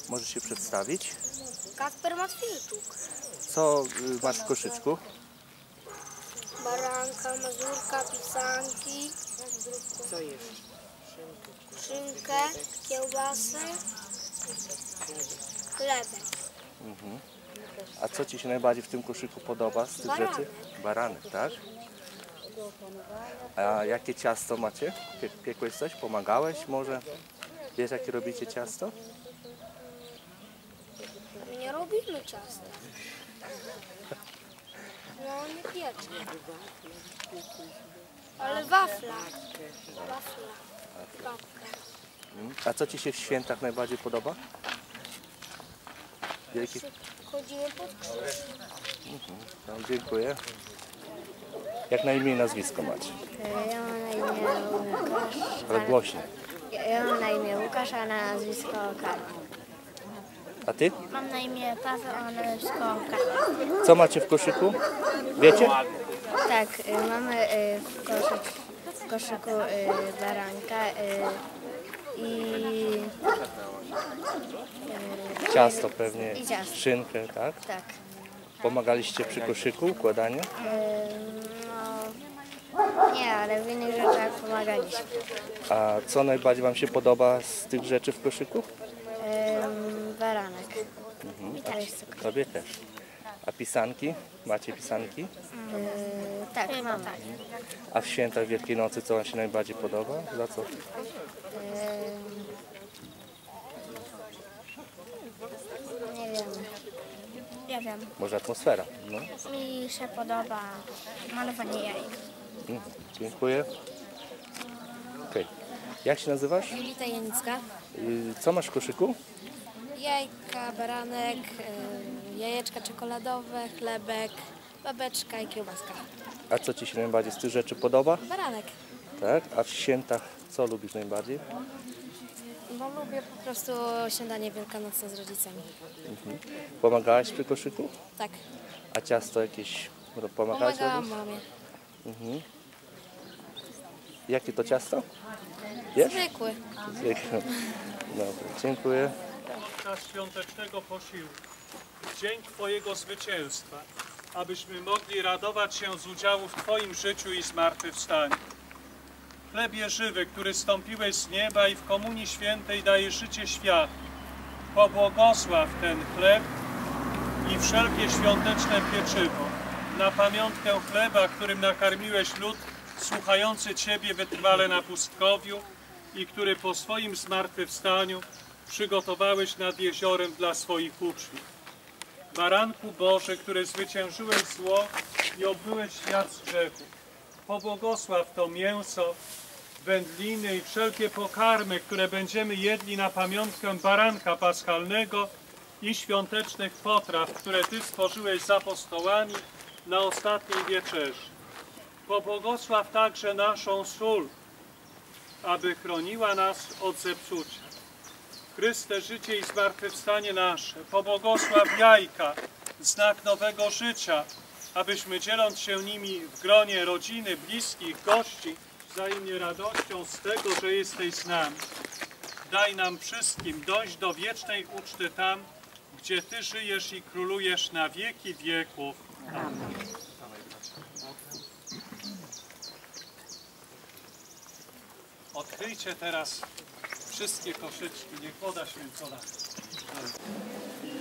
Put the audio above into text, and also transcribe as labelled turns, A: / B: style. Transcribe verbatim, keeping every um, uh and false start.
A: Możesz się przedstawić?
B: Kacper Matwilczuk.
A: Co y, masz w koszyczku?
B: Baranka, mazurka, pisanki.
C: Co jeszcze?
B: Szynkę, kiełbasy, chlebek.
A: Mhm. A co Ci się najbardziej w tym koszyku podoba z tych
B: Baranek.
A: rzeczy? Baranek, tak? A jakie ciasto macie? Pie piekłeś coś? Pomagałeś może? Wiesz, jakie robicie ciasto?
B: My nie robimy ciasta. No nie pieczę. Ale wafla. Wafla. Babka.
A: Mhm. A co Ci się w świętach najbardziej podoba? Wielki...
B: Chodzimy pod krzyż.
A: No, dziękuję. Jak na imię i nazwisko macie?
D: Ja mam na imię Łukasz.
A: Ale głośno.
D: Ja, ja mam na imię Łukasz, a na nazwisko Karol.
A: A Ty?
D: Mam na imię Paweł, a na nazwisko Karol.
A: Co macie w koszyku? Wiecie?
D: Tak, y, mamy y, w, koszyk, w koszyku y, baranka y, i
A: Ciasto pewnie,
D: I ciasto.
A: szynkę, tak?
D: tak.
A: Pomagaliście przy koszyku, układaniu?
D: Y, no, nie, ale w innych rzeczach pomagaliśmy.
A: A co najbardziej Wam się podoba z tych rzeczy w koszyku?
D: Y, baranek. I to jest cukier.
A: Tobie też. A pisanki? Macie pisanki?
D: Y, tak, mamy.
A: A w świętach Wielkiej Nocy co Wam się najbardziej podoba? Za co?
D: Y, nie wiem. Ja wiem.
A: Może atmosfera? No.
D: Mi się podoba malowanie jajek.
A: Mhm. Dziękuję. Okej. Jak się nazywasz?
E: Julita Janicka.
A: Y, Co masz w koszyku?
E: Jajka, baranek, y, jajeczka czekoladowe, chlebek, babeczka i kiełbaska.
A: A co Ci się najbardziej z tych rzeczy podoba?
E: Baranek,
A: Tak? A w świętach co lubisz najbardziej?
E: bo lubię po prostu śniadanie wielkanocne z rodzicami.
A: Mhm. Pomagałaś przy koszyku?
E: Tak,
A: A ciasto jakieś ro- pomagałaś
E: pomagałam
A: robić?
E: mamie.
A: Mhm. Jakie to ciasto? Wiesz?
E: Zwykły.
A: Zwykłe. Dobra, dziękuję.
F: Czas świątecznego posiłku, w dzień Twojego zwycięstwa, abyśmy mogli radować się z udziału w Twoim życiu i zmartwychwstaniu. Chlebie żywy, który stąpiłeś z nieba i w Komunii Świętej dajesz życie światu, pobłogosław ten chleb i wszelkie świąteczne pieczywo na pamiątkę chleba, którym nakarmiłeś lud słuchający Ciebie wytrwale na pustkowiu i który po swoim zmartwychwstaniu przygotowałeś nad jeziorem dla swoich uczniów. Baranku Boży, który zwyciężyłeś zło i obmyłeś świat z grzechu, pobłogosław to mięso, wędliny i wszelkie pokarmy, które będziemy jedli na pamiątkę baranka paschalnego i świątecznych potraw, które Ty stworzyłeś z apostołami na ostatniej wieczerzy. Pobłogosław także naszą sól, aby chroniła nas od zepsucia. Chryste, życie i zmartwychwstanie nasze, pobłogosław jajka, znak nowego życia, abyśmy dzieląc się nimi w gronie rodziny, bliskich, gości, wzajemnie radością z tego, że jesteś z nami. Daj nam wszystkim dojść do wiecznej uczty tam, gdzie Ty żyjesz i królujesz na wieki wieków. Amen. Odkryjcie teraz wszystkie koszyczki, niech woda święcona.